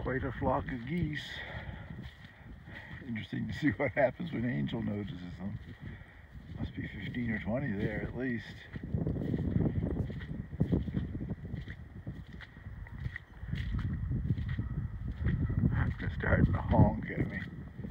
Quite a flock of geese. Interesting to see what happens when Angel notices them. Must be 15 or 20 there at least. They're starting to honk at me.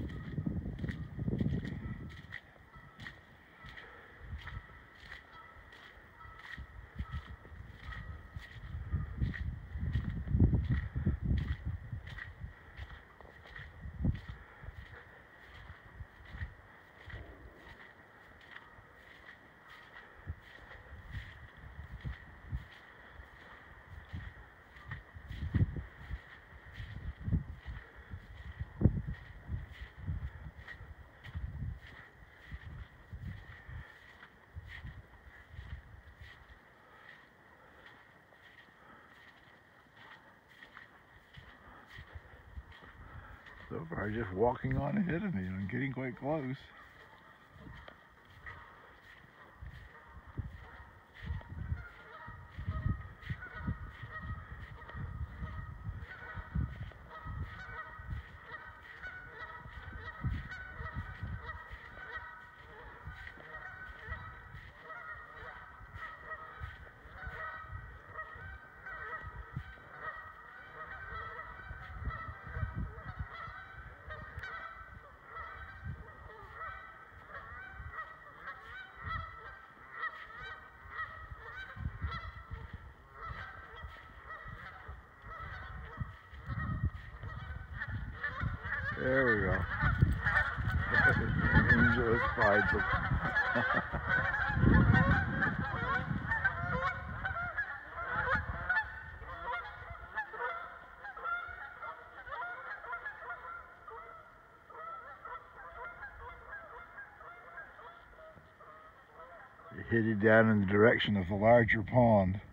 So far, just walking on ahead of me and getting quite close. There we go. Angel has spied them. They're headed down in the direction of the larger pond.